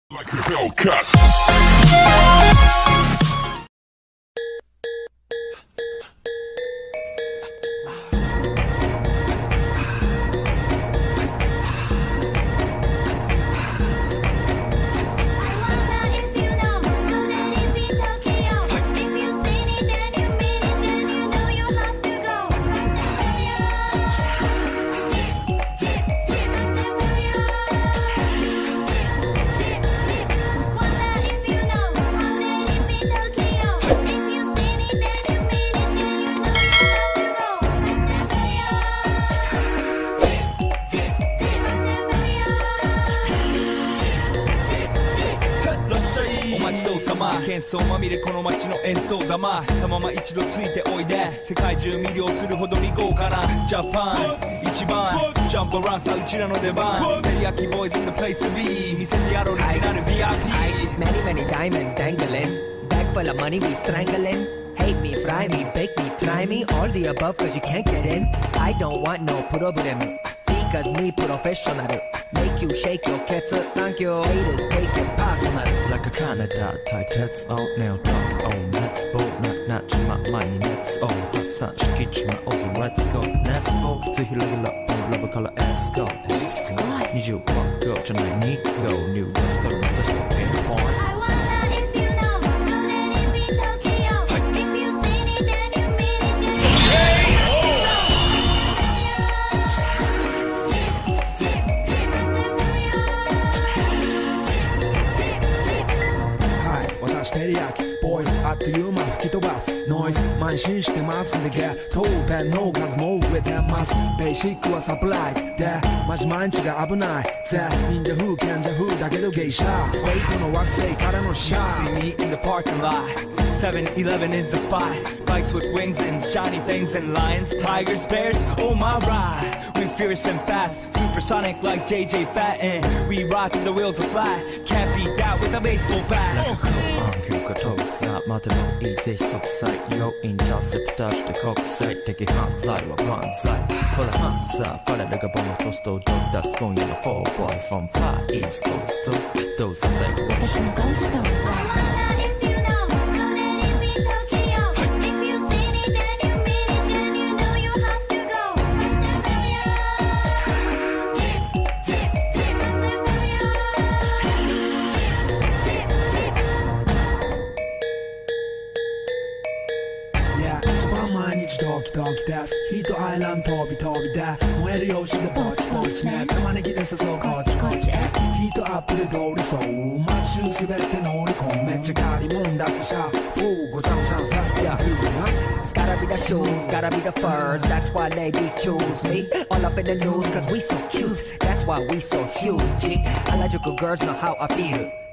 Like a Hellcat. 喧騒まみれこの街の演奏玉たまま一度ついておいで世界中魅了するほどに豪華なジャパン一番ジャンプランさうちらの出番テリヤキボーイズ in the place to be 見せてやろうオリジナル VIP Many many diamonds dangling Bag full of money we strangling Hate me, fry me, bake me, try me All the above cause you can't get in I don't want no problem Because me professional Make you shake your cats Thank you Haters take it personal Like a Canada tight heads out nail talk on let's go not my money let's all hot sun skitch my awesome let's go to heal it up on love color let's go 21 go じゃない2 go new love so let's go pain point ボイスあっという間吹き飛ばすノイズ慢心してますんでゲットペンの数も増えてますベーシックはサプライズでマジ毎日が危ないぜ忍者風賢者風だけど芸者フェイクの惑星からのシャ See me in the parking lot 7-Eleven is the spot Bikes with wings and shiny things and lions, tigers, bears, oh my ride We fierce and fast, supersonic like JJ Fat And we ride till the wheels are flat Can't beat that with a baseball bat Like a cool anchor が飛ぶさまでもいいぜ即歳よインターセプターして国際的犯罪は万歳ほらハンザーファレルがボムトストを出す今夜の4 boys from far east coast どうさせ私のゴーストドキドキですヒートアイランド飛び飛びで燃える用紙でぼちぼちね玉ねぎで誘うこっちこっちへヒートアップで通りそう街中滑って乗り込むめっちゃ借りもんだってさフーごちゃごちゃファスや It's gotta be the shoes, gotta be the furs That's why ladies choose me All up in the news cause we so cute That's why we so huge Harajuku girls know how I feel